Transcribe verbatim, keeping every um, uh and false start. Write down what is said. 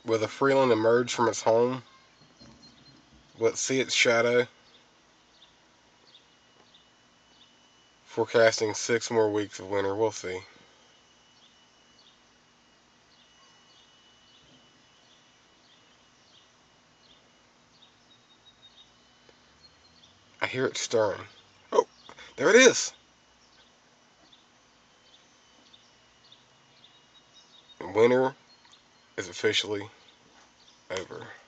Will the Freeland emerge from its home? Will it see its shadow? Forecasting six more weeks of winter. We'll see. I hear it stirring. Oh, there it is. Winter is officially over.